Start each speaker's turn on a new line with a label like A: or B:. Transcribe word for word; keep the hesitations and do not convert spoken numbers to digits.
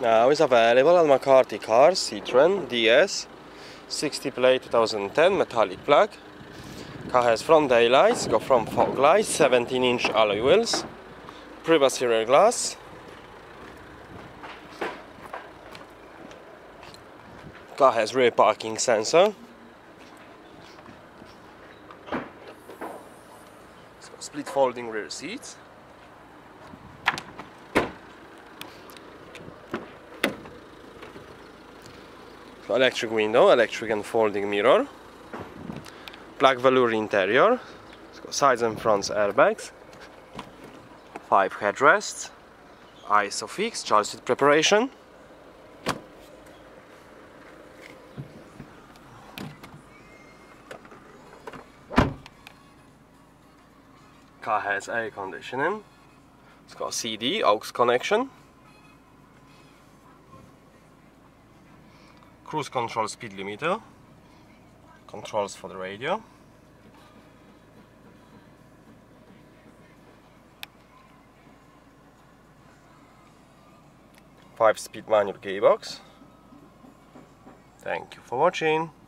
A: Now is available at McCarthy Cars, Citroen D S, sixty plate twenty ten, metallic black. Car has front daylights, got front fog lights, seventeen inch alloy wheels, privacy rear glass. Car has rear parking sensor. It's got split folding rear seats. Electric window, electric and folding mirror, black velour interior, it's got sides and fronts airbags, five headrests, ISOFIX, child seat preparation. Car has air conditioning, it's got a C D, aux connection. Cruise control, speed limiter, controls for the radio, five speed manual gearbox. Thank you for watching.